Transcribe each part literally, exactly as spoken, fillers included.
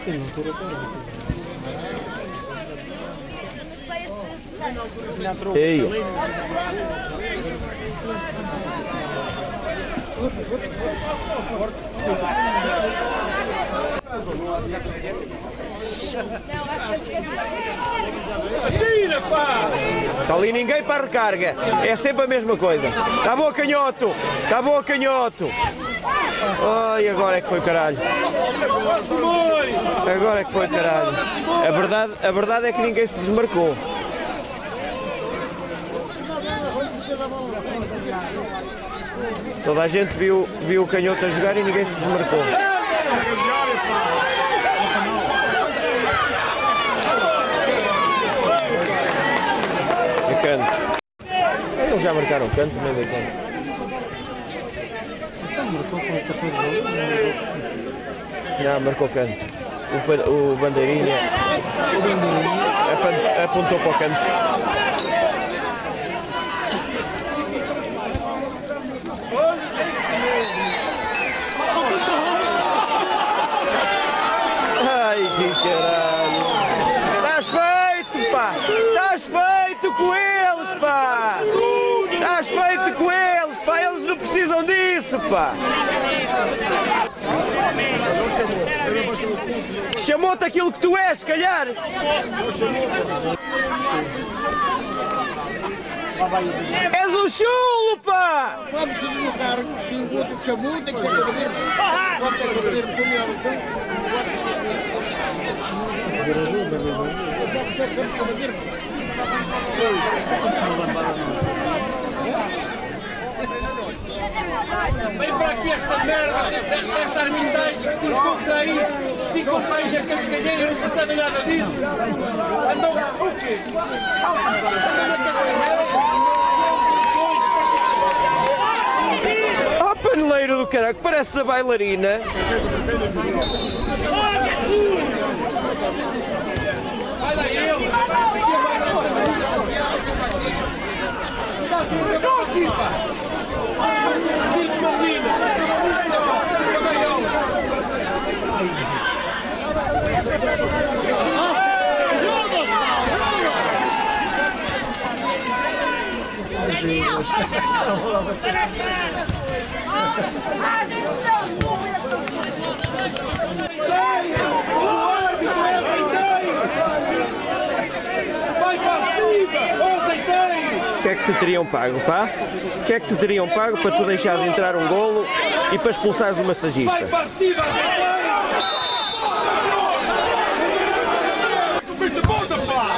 Ei. Está ali ninguém para a recarga. É sempre a mesma coisa. Está boa, canhoto. Está boa, canhoto. Ai, agora é que foi caralho. Agora é que foi caralho. A verdade, a verdade é que ninguém se desmarcou. Toda a gente viu, viu o canhoto a jogar e ninguém se desmarcou. É canto. Eles já marcaram canto, nem dei canto. Já marcou canto. O, o bandeirinha apontou para o canto. Ai, que caralho! Estás feito, pá! Estás feito com eles, pá! Estás feito com eles, pá! Eles não precisam disso, pá! Chamou-te aquilo que tu és, se calhar! És um chulo, pá! Vamos subir no carro, se o outro te chamou, tem que ter cavadeiro. Pode ter cavadeiro, não foi no chão. Pode ter cavadeiro. Vem para aqui esta merda, esta armindagem que se encontra aí, que se encontra aí na cascalheira, não percebe nada disso. Andam o quê? Andam na cascalheira. Oh, paneleiro do caralho, parece a bailarina. Vai lá ele. Aqui é mais nada. Está assim, eu aqui, pá. Vinte Marlina! O árbitro é aceiteiro! Vai para a estiva! É aceiteiro! O que é que te teriam pago, pá? O que é que te teriam pago para tu deixares entrar um golo e para expulsares o massagista? Vai para a estiva, aceiteiro! Volta, pá!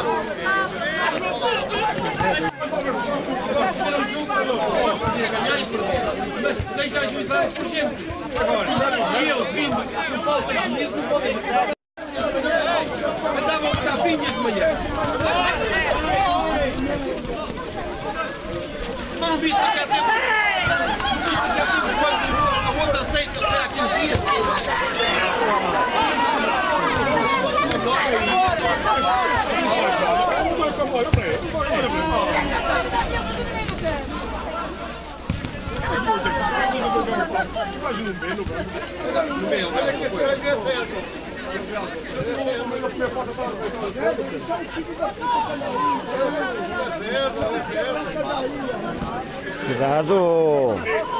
Mas que seja ajuizado por gente. Agora, e eles vindo, não falta de mesmo, não podem ficar. Andavam a tapinhas de manhã. Não não viste que há tempo? Não viste que há tempos quando a outra aceita até há quinze dias? Cuidado!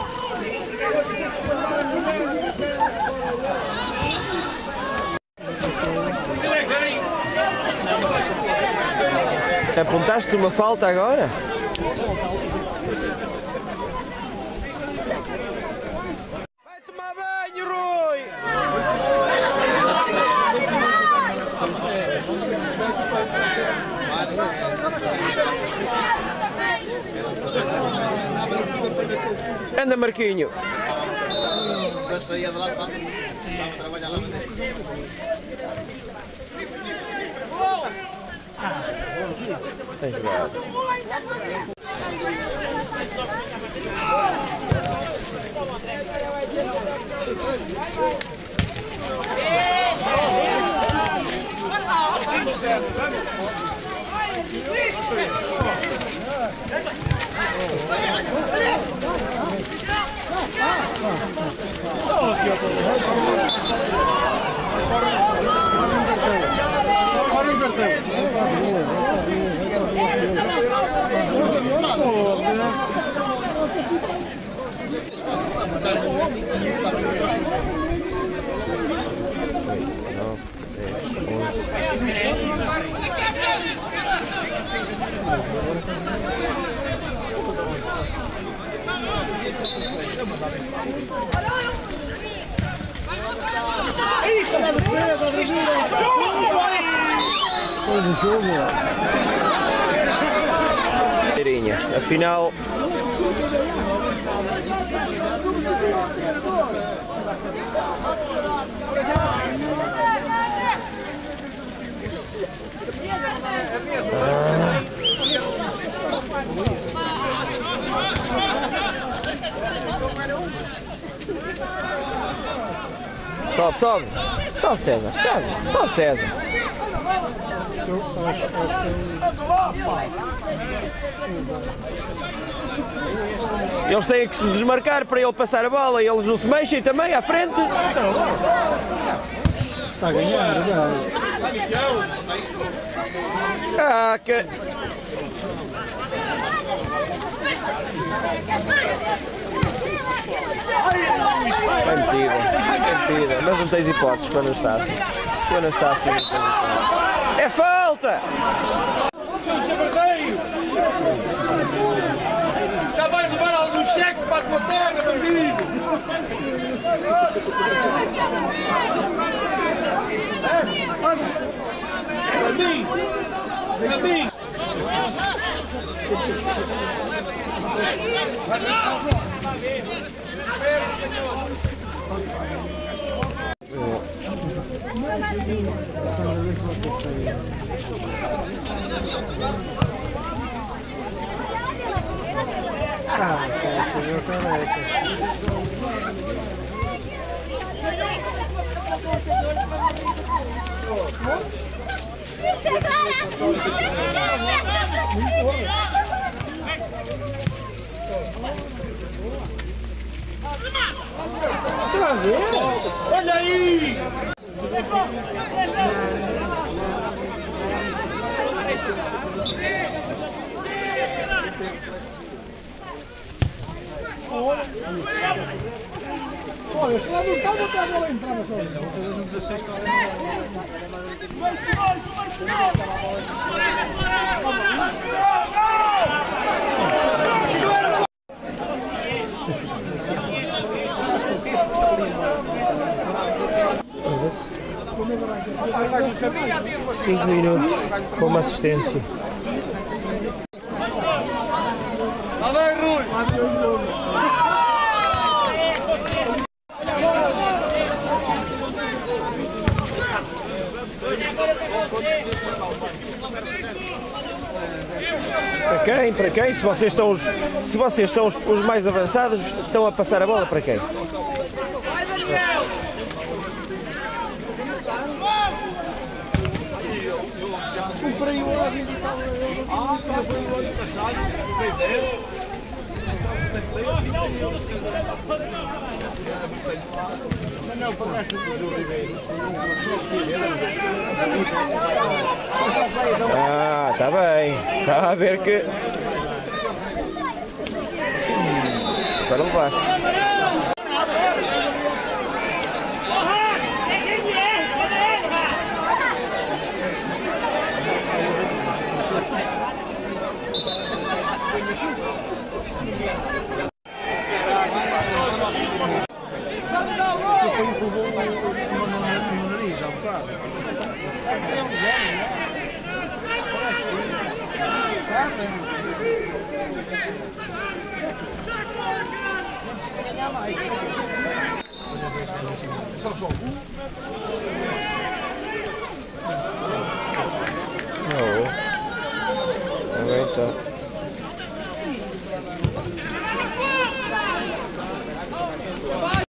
Te apontaste uma falta agora? Vai tomar banho, Rui! Anda, Marquinho! Eu saía de lá para trabalhar lá dentro. Tem jogado. Isto é defesa, Cheirinha, afinal. Sobe, sobe, sobe César, sobe, sobe César. Eles têm que se desmarcar para ele passar a bola e eles não se mexem também à frente. Está a ganhar, Ah, que... É metida, é metida, mas não tens hipóteses quando está assim. Quando está assim, não tens hipóteses. É falta! Seu chavardeiro! Já vais levar algum cheque para a tua terra, bandido! É mim! É mim! Ah, esse é o careca. outra vez? Olha aí! Olha, se lá não estava, até a bola entrava só. cinco minutos com uma assistência. Lá vai, Rui! Para quem? Para quem? Se vocês são os, se vocês são os, os mais avançados, estão a passar a bola para quem? Comprei o óleo e tal. Ah, comprei o óleo passado. Não, pagaste o Ribeiro. Ah, está bem. Está a ver que... Agora levaste. Só só um.